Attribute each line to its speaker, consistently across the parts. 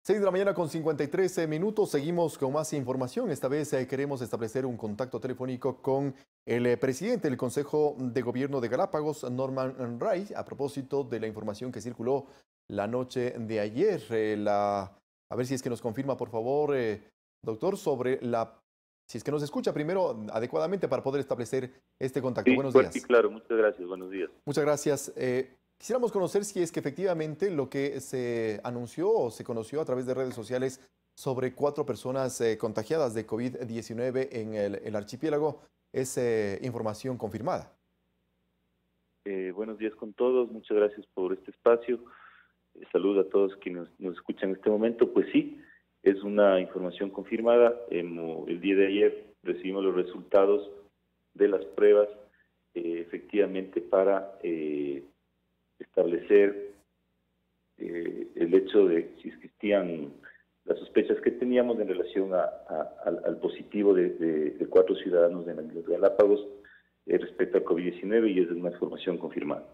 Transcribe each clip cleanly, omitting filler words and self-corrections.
Speaker 1: 6 de la mañana con 53 minutos. Seguimos con más información. Esta vez queremos establecer un contacto telefónico con el presidente del Consejo de Gobierno de Galápagos, Norman Ray, a propósito de la información que circuló la noche de ayer. A ver si es que nos confirma, por favor, doctor, si es que nos escucha primero adecuadamente para poder establecer este contacto.
Speaker 2: Sí,
Speaker 1: Buenos
Speaker 2: fuerte y
Speaker 1: días.
Speaker 2: claro. Muchas gracias. Buenos días.
Speaker 1: Muchas gracias. Quisiéramos conocer si es que efectivamente lo que se anunció o se conoció a través de redes sociales sobre 4 personas contagiadas de COVID-19 en el archipiélago es información confirmada.
Speaker 2: Buenos días con todos. Muchas gracias por este espacio. Saludo a todos quienes nos escuchan en este momento. Pues sí, es una información confirmada. El día de ayer recibimos los resultados de las pruebas, efectivamente para establecer el hecho de si existían las sospechas que teníamos en relación al positivo de 4 ciudadanos de las Islas Galápagos respecto al COVID-19, y es una información confirmada.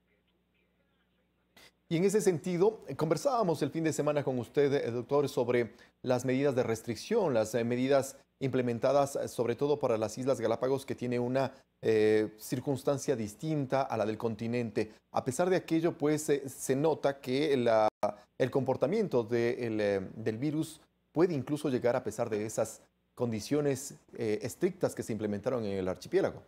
Speaker 1: Y en ese sentido, conversábamos el fin de semana con usted, doctor, sobre las medidas de restricción, las medidas implementadas sobre todo para las Islas Galápagos, que tiene una circunstancia distinta a la del continente. A pesar de aquello, pues se nota que el comportamiento del virus puede incluso llegar a pesar de esas condiciones estrictas que se implementaron en el archipiélago.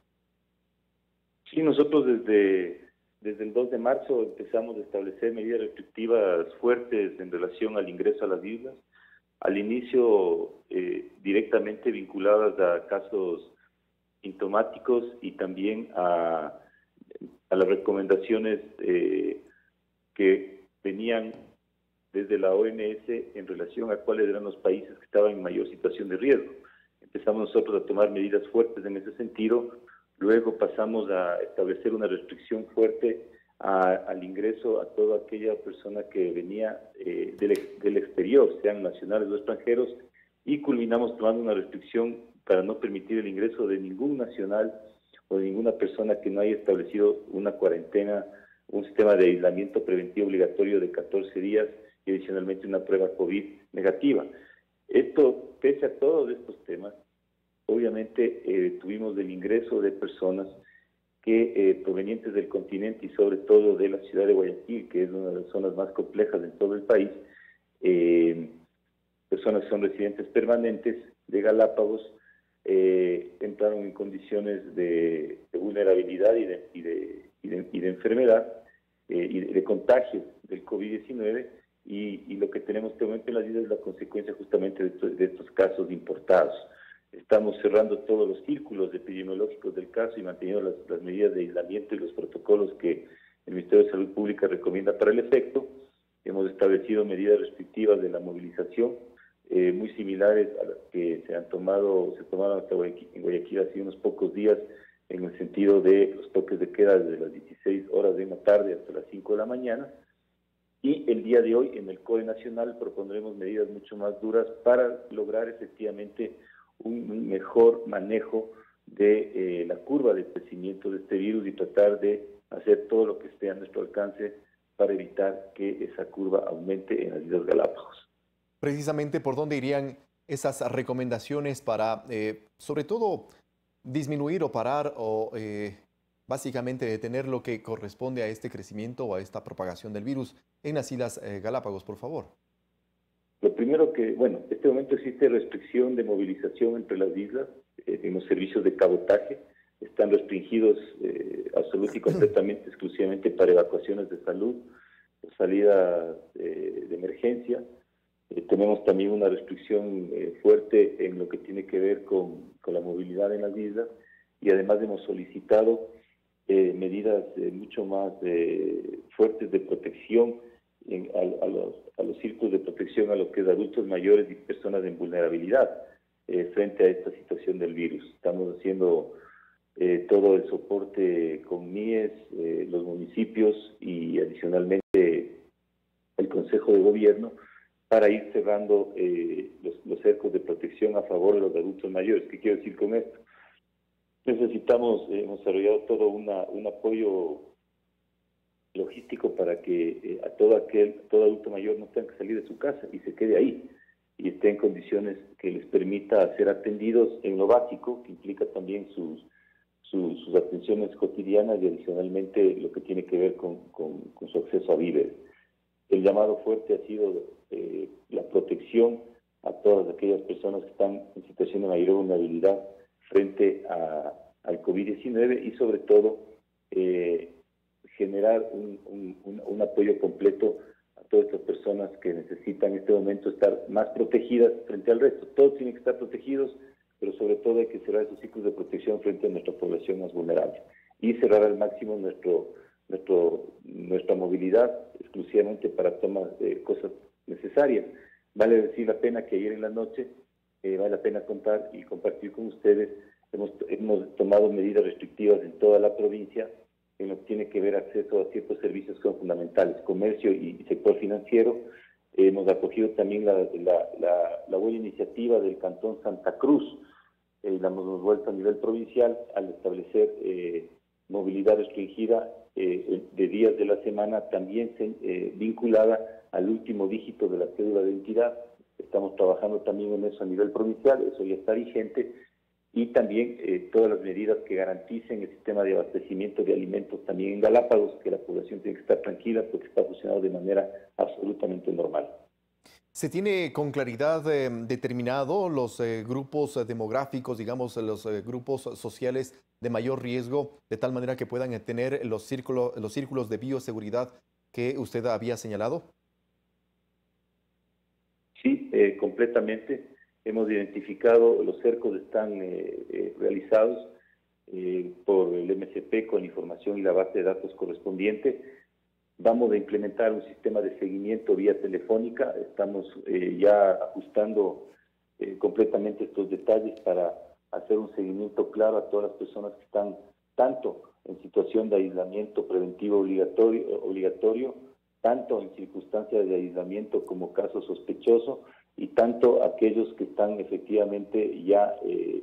Speaker 2: Sí, nosotros desde el 2 de marzo empezamos a establecer medidas restrictivas fuertes en relación al ingreso a las islas. Al inicio, directamente vinculadas a casos sintomáticos y también a las recomendaciones que venían desde la OMS en relación a cuáles eran los países que estaban en mayor situación de riesgo. Empezamos nosotros a tomar medidas fuertes en ese sentido. Luego pasamos a establecer una restricción fuerte al ingreso a toda aquella persona que venía del exterior, sean nacionales o extranjeros, y culminamos tomando una restricción para no permitir el ingreso de ningún nacional o de ninguna persona que no haya establecido una cuarentena, un sistema de aislamiento preventivo obligatorio de 14 días y adicionalmente una prueba COVID negativa. Esto, pese a todos estos temas, obviamente tuvimos el ingreso de personas que provenientes del continente y sobre todo de la ciudad de Guayaquil, que es una de las zonas más complejas en todo el país, personas que son residentes permanentes de Galápagos, entraron en condiciones de vulnerabilidad y de enfermedad y de contagio del COVID-19, y lo que tenemos en este momento en las islas es la consecuencia justamente de estos casos importados. Estamos cerrando todos los círculos epidemiológicos del caso y manteniendo las medidas de aislamiento y los protocolos que el Ministerio de Salud Pública recomienda para el efecto. Hemos establecido medidas restrictivas de la movilización, muy similares a las que se tomaron hasta en Guayaquil hace unos pocos días, en el sentido de los toques de queda desde las 16 horas de la tarde hasta las 5 de la mañana. Y el día de hoy en el COE Nacional propondremos medidas mucho más duras para lograr efectivamente un mejor manejo de la curva de crecimiento de este virus y tratar de hacer todo lo que esté a nuestro alcance para evitar que esa curva aumente en las Islas Galápagos.
Speaker 1: Precisamente, ¿por dónde irían esas recomendaciones para, sobre todo, disminuir o parar o básicamente detener lo que corresponde a este crecimiento o a esta propagación del virus en las Islas Galápagos, por favor?
Speaker 2: Lo primero que, bueno, en este momento existe restricción de movilización entre las islas, en los servicios de cabotaje, están restringidos absoluta y completamente, exclusivamente para evacuaciones de salud, salidas de emergencia. Tenemos también una restricción fuerte en lo que tiene que ver con la movilidad en las islas, y además hemos solicitado medidas mucho más fuertes de protección a los círculos de protección a lo que es adultos mayores y personas en vulnerabilidad frente a esta situación del virus. Estamos haciendo todo el soporte con MIES, los municipios y adicionalmente el Consejo de Gobierno para ir cerrando los cercos de protección a favor de los adultos mayores. ¿Qué quiero decir con esto? Hemos desarrollado todo un apoyo logístico para que todo adulto mayor no tenga que salir de su casa y se quede ahí y esté en condiciones que les permita ser atendidos en lo básico, que implica también sus atenciones cotidianas y adicionalmente lo que tiene que ver con su acceso a víveres. El llamado fuerte ha sido la protección a todas aquellas personas que están en situación de mayor vulnerabilidad frente al COVID-19 y sobre todo generar un apoyo completo a todas estas personas que necesitan en este momento estar más protegidas frente al resto. Todos tienen que estar protegidos, pero sobre todo hay que cerrar esos ciclos de protección frente a nuestra población más vulnerable y cerrar al máximo nuestra movilidad exclusivamente para tomas de cosas necesarias. Vale decir la pena que ayer en la noche, vale la pena contar y compartir con ustedes, hemos tomado medidas restrictivas en toda la provincia en lo que tiene que ver acceso a ciertos servicios que son fundamentales, comercio y sector financiero. Hemos acogido también la buena iniciativa del Cantón Santa Cruz, la hemos vuelto a nivel provincial al establecer movilidad restringida de días de la semana, también vinculada al último dígito de la cédula de identidad. Estamos trabajando también en eso a nivel provincial, eso ya está vigente, y también todas las medidas que garanticen el sistema de abastecimiento de alimentos también en Galápagos, que la población tiene que estar tranquila porque está funcionando de manera absolutamente normal.
Speaker 1: ¿Se tiene con claridad determinado los grupos demográficos, digamos, los grupos sociales de mayor riesgo, de tal manera que puedan tener los círculos de bioseguridad que usted había señalado?
Speaker 2: Sí, completamente. Hemos identificado, los cercos están realizados por el MCP con información y la base de datos correspondiente. Vamos a implementar un sistema de seguimiento vía telefónica. Estamos ya ajustando completamente estos detalles para hacer un seguimiento claro a todas las personas que están tanto en situación de aislamiento preventivo obligatorio, tanto en circunstancias de aislamiento como caso sospechoso, y tanto aquellos que están efectivamente ya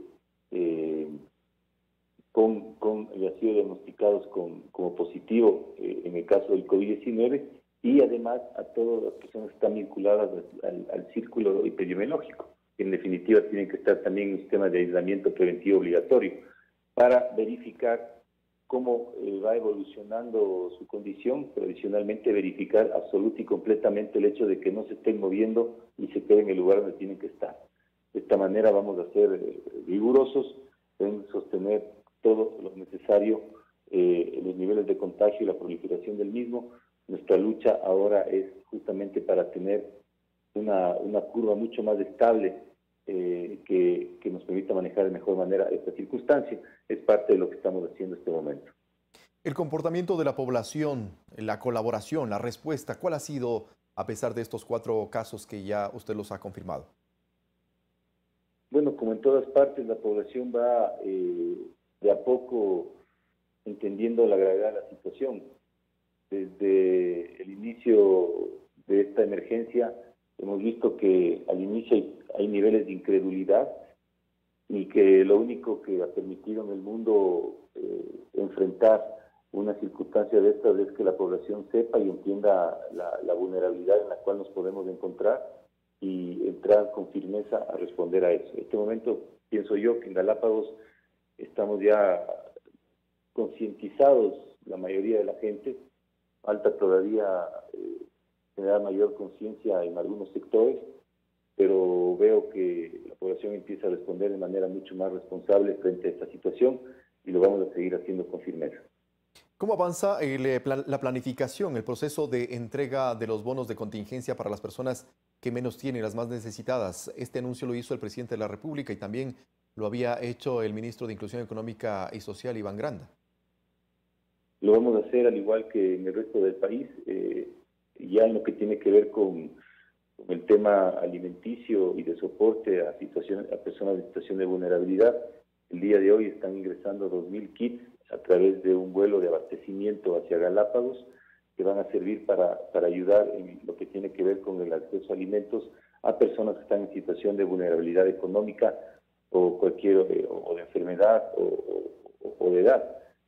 Speaker 2: han sido diagnosticados como positivo en el caso del COVID-19, y además a todas las personas que están vinculadas al círculo epidemiológico, que en definitiva tienen que estar también en un sistema de aislamiento preventivo obligatorio, para verificar cómo va evolucionando su condición, pero adicionalmente verificar absoluta y completamente el hecho de que no se estén moviendo y se queden en el lugar donde tienen que estar. De esta manera vamos a ser rigurosos en sostener todo lo necesario, los niveles de contagio y la proliferación del mismo. Nuestra lucha ahora es justamente para tener una curva mucho más estable que nos permita manejar de mejor manera esta circunstancia. Es parte de lo que estamos haciendo en este momento.
Speaker 1: El comportamiento de la población, la colaboración, la respuesta, ¿cuál ha sido a pesar de estos 4 casos que ya usted los ha confirmado?
Speaker 2: Bueno, como en todas partes, la población va de a poco entendiendo la gravedad de la situación. Desde el inicio de esta emergencia hemos visto que al inicio hay niveles de incredulidad y que lo único que ha permitido en el mundo enfrentar una circunstancia de estas es que la población sepa y entienda la vulnerabilidad en la cual nos podemos encontrar y entrar con firmeza a responder a eso. En este momento pienso yo que en Galápagos estamos ya concientizados, la mayoría de la gente. Falta todavía generar mayor conciencia en algunos sectores, pero veo que la población empieza a responder de manera mucho más responsable frente a esta situación y lo vamos a seguir haciendo con firmeza.
Speaker 1: ¿Cómo avanza la planificación, el proceso de entrega de los bonos de contingencia para las personas que menos tienen, las más necesitadas? Este anuncio lo hizo el presidente de la República y también lo había hecho el ministro de Inclusión Económica y Social, Iván Granda.
Speaker 2: Lo vamos a hacer al igual que en el resto del país, ya en lo que tiene que ver con el tema alimenticio y de soporte a personas en situación de vulnerabilidad. El día de hoy están ingresando 2.000 kits a través de un vuelo de abastecimiento hacia Galápagos, que van a servir para ayudar en lo que tiene que ver con el acceso a alimentos a personas que están en situación de vulnerabilidad económica o de enfermedad o de edad.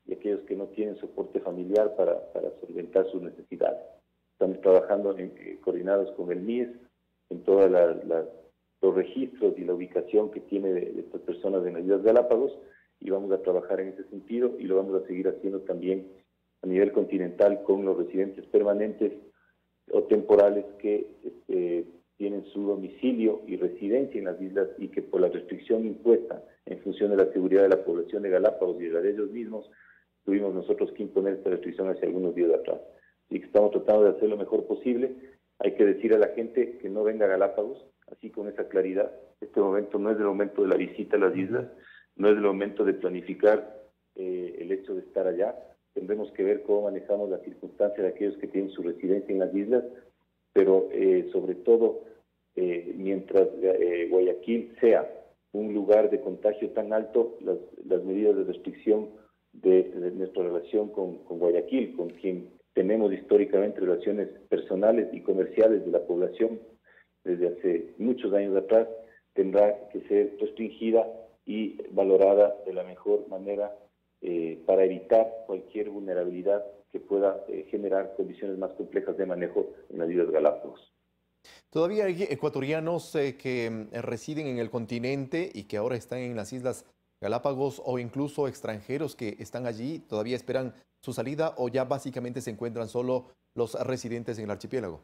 Speaker 2: y aquellos que no tienen soporte familiar para solventar sus necesidades. Estamos trabajando coordinados con el MIES en todos los registros y la ubicación que tiene de estas personas en las Islas Galápagos, y vamos a trabajar en ese sentido y lo vamos a seguir haciendo también a nivel continental con los residentes permanentes o temporales que tienen su domicilio y residencia en las islas y que por la restricción impuesta en función de la seguridad de la población de Galápagos y de la de ellos mismos, tuvimos nosotros que imponer esta restricción hace algunos días atrás. Así que estamos tratando de hacer lo mejor posible. Hay que decir a la gente que no venga a Galápagos, así con esa claridad. Este momento no es el momento de la visita a las islas, no es el momento de planificar el hecho de estar allá. Tendremos que ver cómo manejamos las circunstancias de aquellos que tienen su residencia en las islas, pero sobre todo mientras Guayaquil sea un lugar de contagio tan alto, las medidas de restricción de nuestra relación con Guayaquil, con quien tenemos históricamente relaciones personales y comerciales de la población desde hace muchos años atrás, tendrá que ser restringida y valorada de la mejor manera para evitar cualquier vulnerabilidad que pueda generar condiciones más complejas de manejo en las Islas Galápagos.
Speaker 1: Todavía hay ecuatorianos que residen en el continente y que ahora están en las Islas Galápagos, o incluso extranjeros que están allí, todavía esperan su salida, o ya básicamente se encuentran solo los residentes en el archipiélago.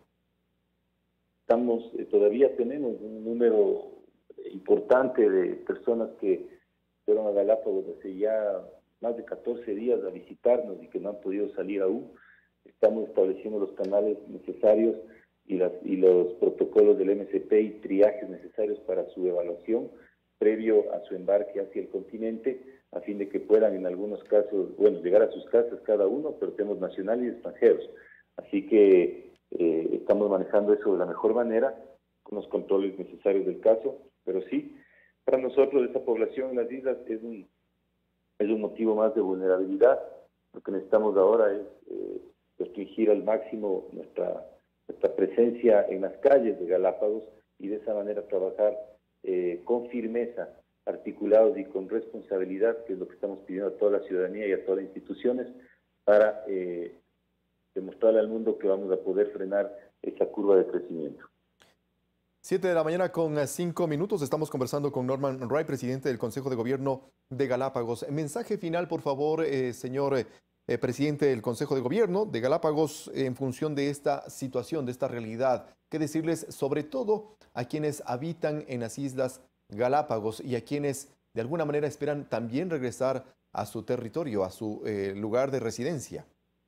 Speaker 2: Todavía tenemos un número importante de personas que fueron a Galápagos hace ya más de 14 días a visitarnos y que no han podido salir aún. Estamos estableciendo los canales necesarios y los protocolos del MSP y triajes necesarios para su evaluación previo a su embarque hacia el continente, a fin de que puedan en algunos casos, llegar a sus casas cada uno, pero tenemos nacionales y extranjeros. Así que estamos manejando eso de la mejor manera, con los controles necesarios del caso, pero sí, para nosotros esta población en las islas es un motivo más de vulnerabilidad. Lo que necesitamos ahora es restringir al máximo nuestra presencia en las calles de Galápagos y de esa manera trabajar con firmeza, articulados y con responsabilidad, que es lo que estamos pidiendo a toda la ciudadanía y a todas las instituciones, para demostrarle al mundo que vamos a poder frenar esa curva de crecimiento.
Speaker 1: 7 de la mañana con 5 minutos. Estamos conversando con Norman Wright, presidente del Consejo de Gobierno de Galápagos. Mensaje final, por favor, señor presidente del Consejo de Gobierno de Galápagos, en función de esta situación, de esta realidad. ¿Qué decirles, sobre todo a quienes habitan en las Islas Galápagos y a quienes de alguna manera esperan también regresar a su territorio, a su lugar de residencia?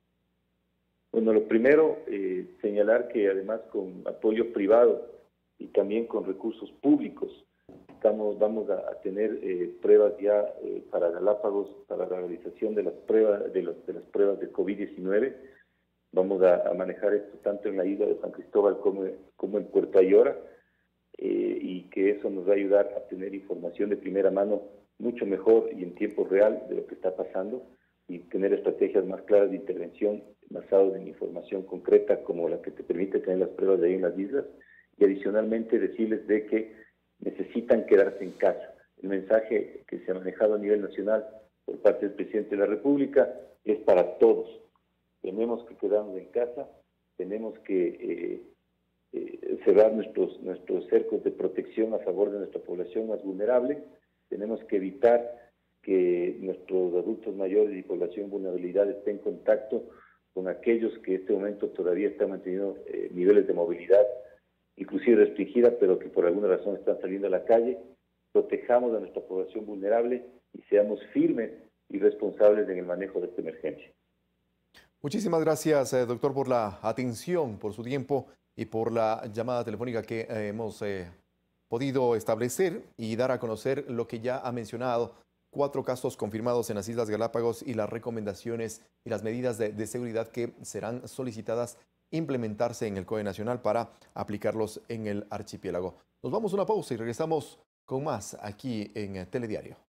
Speaker 2: Bueno, lo primero, señalar que además con apoyo privado y también con recursos públicos, vamos a tener pruebas ya para Galápagos, para la realización de las pruebas de las pruebas de COVID-19. Vamos a manejar esto tanto en la isla de San Cristóbal como en Puerto Ayora, y que eso nos va a ayudar a tener información de primera mano mucho mejor y en tiempo real de lo que está pasando, y tener estrategias más claras de intervención basadas en información concreta como la que te permite tener las pruebas de ahí en las islas, y adicionalmente decirles de que necesitan quedarse en casa. El mensaje que se ha manejado a nivel nacional por parte del presidente de la República es para todos. Tenemos que quedarnos en casa, tenemos que cerrar nuestros cercos de protección a favor de nuestra población más vulnerable, tenemos que evitar que nuestros adultos mayores y población en vulnerabilidad estén en contacto con aquellos que en este momento todavía están manteniendo niveles de movilidad inclusive restringida, pero que por alguna razón están saliendo a la calle. Protejamos a nuestra población vulnerable y seamos firmes y responsables en el manejo de esta emergencia.
Speaker 1: Muchísimas gracias, doctor, por la atención, por su tiempo y por la llamada telefónica que hemos podido establecer y dar a conocer lo que ya ha mencionado: 4 casos confirmados en las Islas Galápagos y las recomendaciones y las medidas de seguridad que serán solicitadas implementarse en el COE Nacional para aplicarlos en el archipiélago. Nos vamos a una pausa y regresamos con más aquí en Telediario.